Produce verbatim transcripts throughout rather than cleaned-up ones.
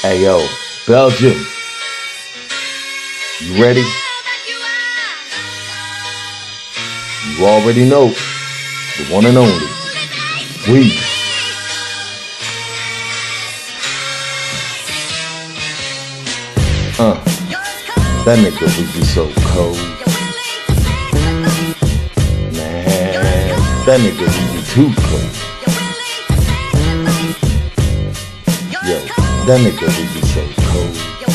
Hey yo, Belgium, you ready? You already know, the one and only, we. Uh, that nigga would be so cold. Man, that nigga would be too cold. Yo, that nigga would be so cold.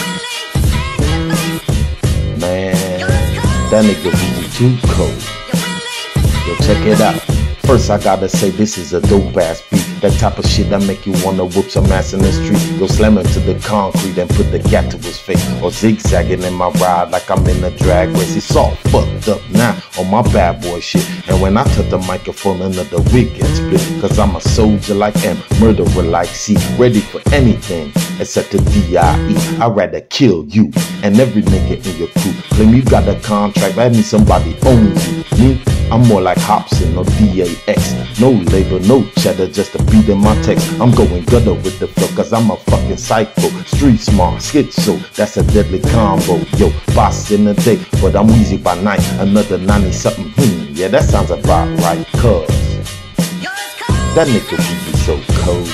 Man, that nigga would be too cold. Yo, check it out. First I gotta say this is a dope ass beat. That type of shit that make you wanna whoop some ass in the street. Go slam into the concrete and put the gat to his face. Or zigzagging in my ride like I'm in a drag race. It's all fucked up now on my bad boy shit. And when I touch the microphone, another wig gets split. Cause I'm a soldier like M, murderer like C. Ready for anything except the D I E. I'd rather kill you and every nigga in your crew. Claim you got a contract, that means somebody owns you. Me? I'm more like Hobson or D A X. No labor, no cheddar, just a beat in my text. I'm going gutter with the flow, cause I'm a fucking psycho. Street smart, schizo, that's a deadly combo. Yo, boss in the day, but I'm weazy by night. Another ninety something, hmm, yeah, that sounds about right. Cause that nigga would be so cold.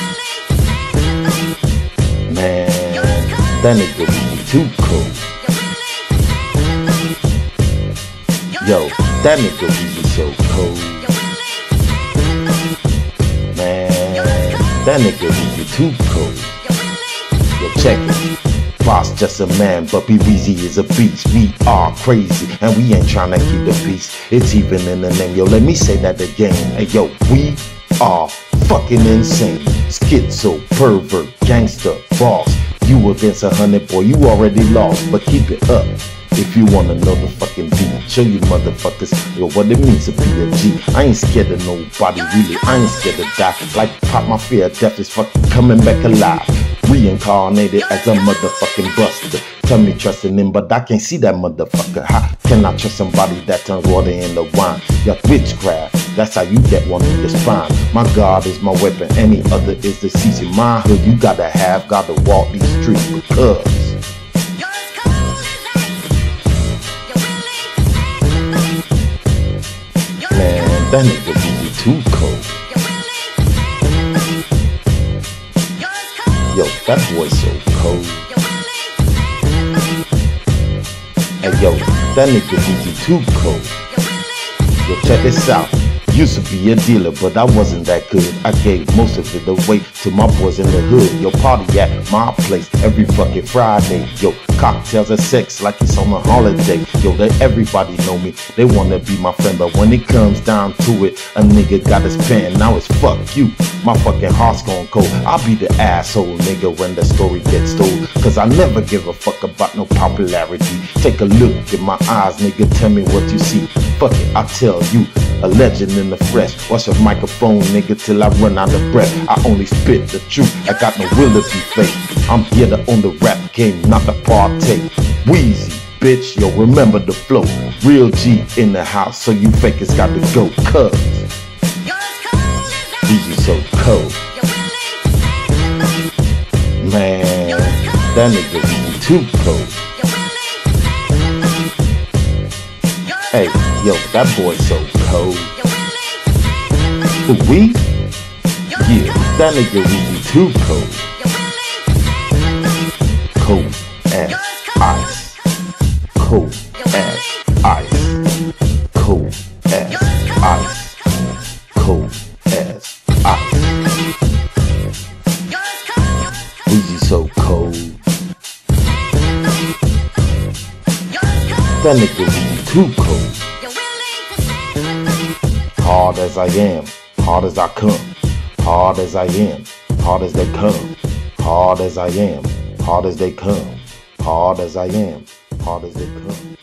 Man, that nigga would be too cold. Yo, that nigga would be so cold. Man, that nigga would be too cold. Yo, check it. Boss just a man, but be weazy is a beast. We are crazy, and we ain't tryna keep the peace. It's even in the name. Yo, let me say that again. Hey, yo, we are fucking insane. Schizo, pervert, gangster, boss. You against a hundred, boy, you already lost. But keep it up. If you wanna know the fucking beat, show you motherfuckers, yo, what it means to be a G. I ain't scared of nobody, really, I ain't scared to die. Like pop, my fear of death is fucking coming back alive. Reincarnated as a motherfucking buster. Tell me trusting him, but I can't see that motherfucker. How can I trust somebody that turns water into wine? You're witchcraft, that's how you get one in your spine. My God is my weapon, any other is the season. My hood, you gotta have, gotta walk these streets because that nigga be too cold. Yo, that boy so cold. Hey yo, that nigga be too cold. Yo, check this out. Used to be a dealer, but I wasn't that good. I gave most of it away to my boys in the hood. Yo, party at my place every fucking Friday. Yo, cocktails and sex like it's on a holiday. Yo, they everybody know me, they wanna be my friend. But when it comes down to it, a nigga got his pen. Now it's fuck you, my fucking heart's gon' cold. I'll be the asshole nigga when the story gets told. Cause I never give a fuck about no popularity. Take a look in my eyes, nigga, tell me what you see. Fuck it, I tell you, a legend in the flesh. Watch your microphone, nigga, till I run out of breath. I only spit the truth, I got no will to be fake. I'm here to own the rap game, not to partake. Weazy, bitch, yo, remember the flow. Real G in the house, so you fakers got to go. Cuz Weazy so cold. Man, that nigga be too cold. Hey, yo, that boy so cold. Who, we? Yeah, that nigga be too cold. Cold as ice. Cold as ice. Cold as ice. Cold as ice. Weezy so cold. That nigga be too cold. Hard as I am, hard as I come. Hard as I am, hard as they come. Hard as I am, hard as they come. Hard as I am, hard as they come.